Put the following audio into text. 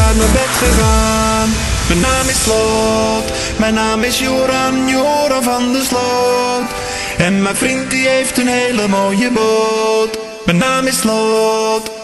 naar mijn bed gegaan. Mijn naam is Slot, mijn naam is Joran, Joran van der Sloot. En mijn vriend die heeft een hele mooie boot. Mijn naam is Slot.